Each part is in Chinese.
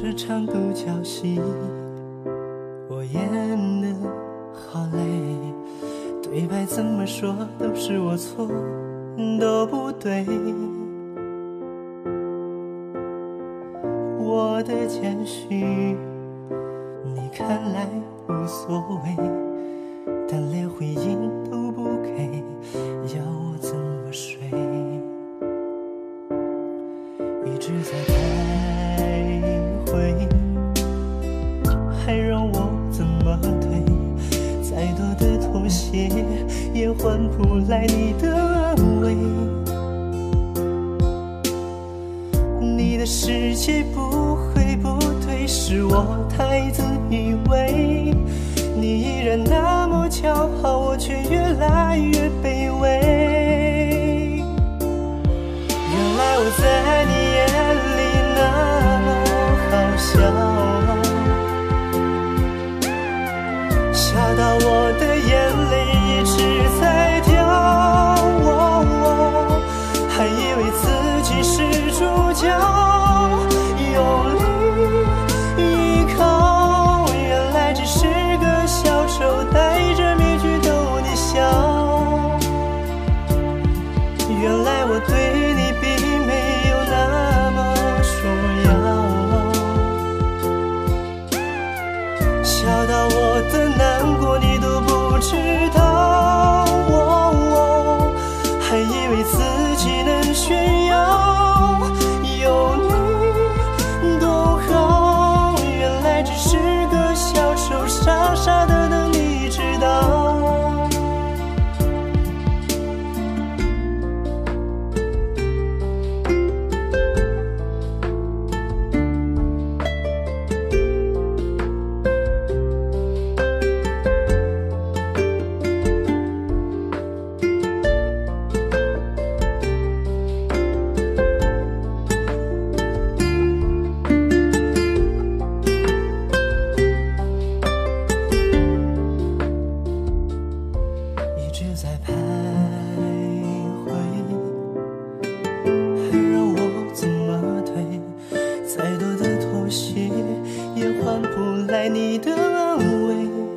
这场独角戏，我演得好累，对白怎么说都是我错，都不对。我的谦虚你看来无所谓，但连回应都不给，要我怎么睡？一直在徘徊，还让我怎么退？再多的妥协也换不来你的安慰。你的世界不会不对，是我太自以为。你依然那么骄傲，我却越来越卑微。原来我在你眼里那么好笑，笑到我的眼泪一直在掉，还以为自己是主角，用力依靠，原来只是个小丑，戴着面具逗你笑。原来我对你并没有那么重要，笑到我的难过你都不知道，还以为自己能炫耀，有你多好，原来只是个小丑，傻傻的等你知道。你的安慰，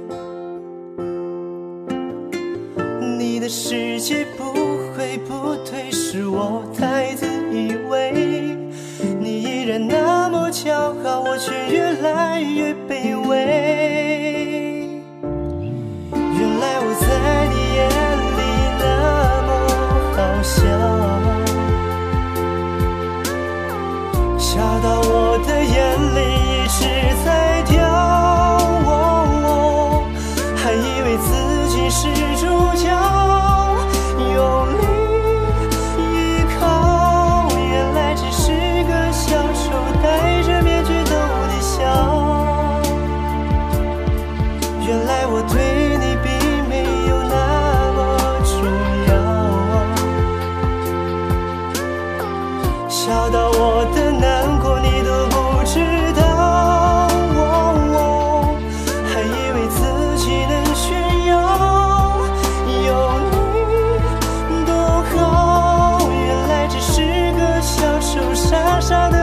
你的世界不会不对，是我太自以为。你依然那么骄傲，我却越来越卑微。原来我在你眼里那么好笑，笑到我的眼泪一直在掉，还以为自己是主角，用力依靠，原来只是个小丑，戴着面具逗你笑。原来我对你并没有那么重要，笑到我的难过你都不知道，还以为自己能炫耀，有你多好，原来只是个小丑，傻傻的